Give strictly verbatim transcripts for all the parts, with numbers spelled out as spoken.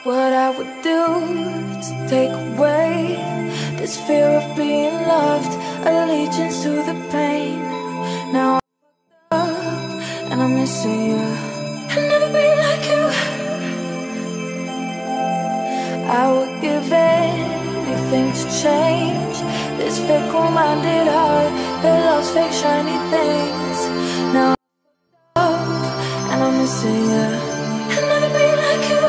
what I would do to take away this fear of being loved, allegiance to the pain. Now I'm up and I'm missing you. I'll never be like you. I would give anything to change this fickle-minded heart that loves fake shiny things. Now I'm up and I'm missing you. I'll never be like you.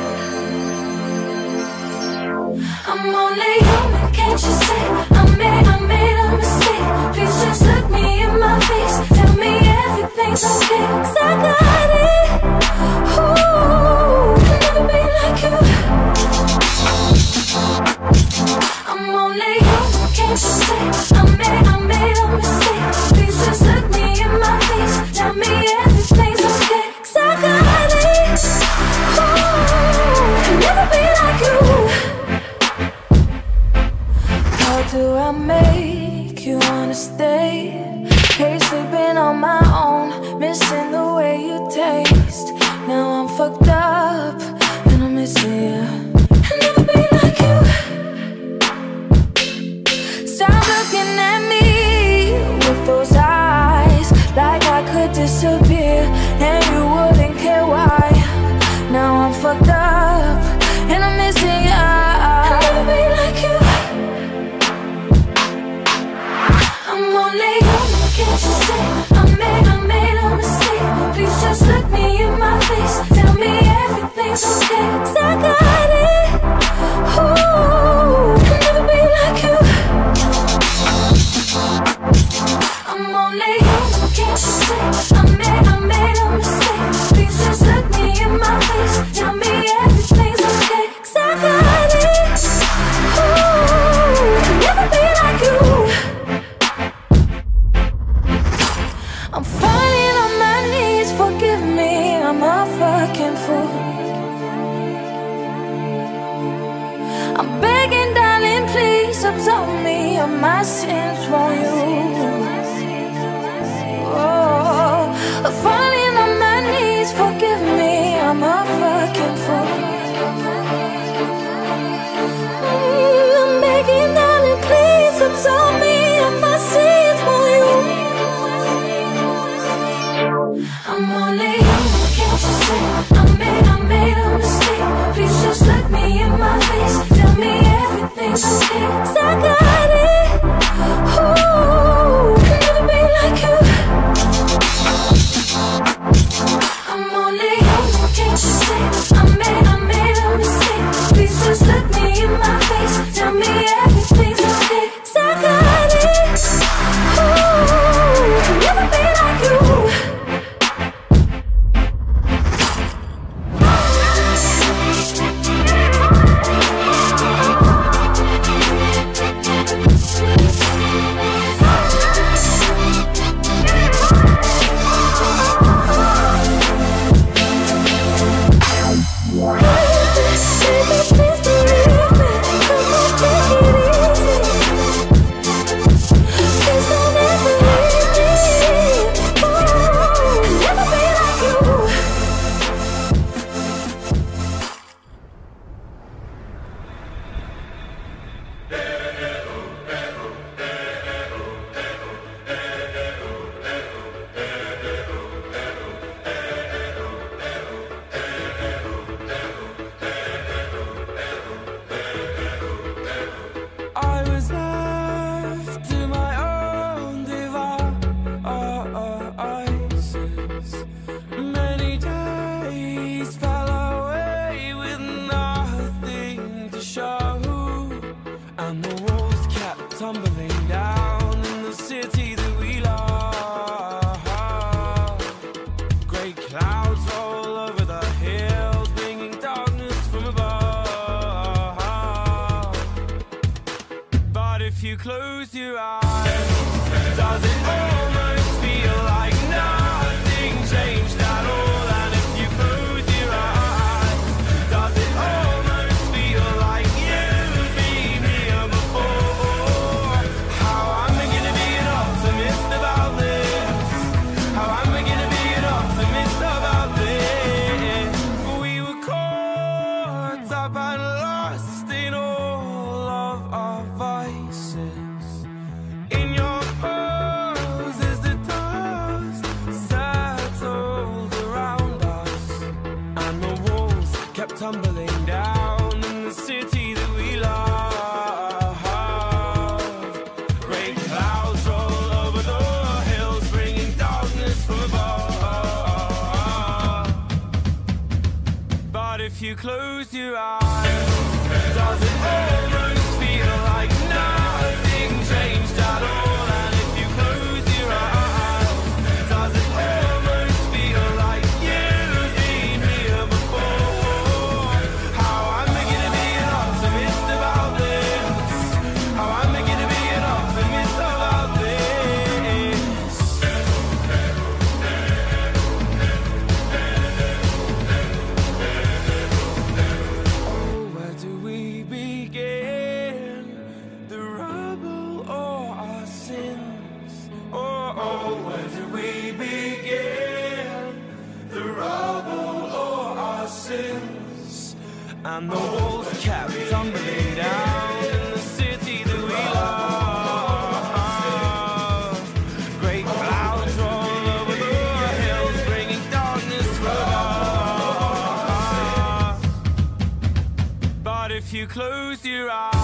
I'm only human, can't you see? I made, I made a mistake. Please just look me in my face. Tell me everything's okay, 'cause I got it. Ooh, I'll never be like you. I'm only human, can't you see? I made, I made a mistake. Please just look me in my face. Tell me everything's okay, 'cause I got it. Ooh, I'll never be like you. How do I make you wanna stay? Hate sleeping on my own, missing the way you taste. Now I'm fucked up and I'm missing you. I'll never be like you. Stop looking at me with those eyes, like I could disappear and you wouldn't care why. Now I'm fucked up and I'm missing you. I'll never be like you. I'm only human, can't you see? I made, I made a mistake. Please just look me in my face. Tell me everything's okay, 'cause I got it. Ooh, I'll never be like you. I'm only human, can't you see? I made, I made a mistake. Please just look me in my face. Tell me everything's okay, 'cause I got it. Ooh, I'll never be like you. I'm falling on my knees, forgive me, I'm a fucking fool. I'm begging, darling, please absolve me of my sins, won't you? Oh, I'm falling on my knees, forgive me, I'm a fucking fool. Mm, I'm begging, darling, please absolve me of my sins, won't you? I'm only human, can't you see? I made, I made a mistake. Please just look me in my face. Tell me everything's okay, 'cause I got it. Ooh, I'll never be like you. I'm only human, can't you see? I made, I made a mistake. Please just look me in my face. Tell me everything's okay, 'cause I got it. Ooh, I'll never be like you. Close your eyes. Does it almost feel like nothing changed at all? And if you close your eyes, does it almost feel like you've been here before? How am I gonna be an optimist about this? How am I gonna be an optimist about this? We were caught if you close your eyes, does it almost feel like nothing changed at all? And if you close your eyes, does it almost feel like you've been here before? How I'm beginning to be an optimist about this. How I'm beginning to be an optimist about this. Oh, where do we begin? The rubble or our sins? Oh, oh, where do we begin? The rubble or our sins? And the walls kept tumbling down in the city that we love. Great clouds roll over the hills, bringing darkness from us. But if you close your eyes,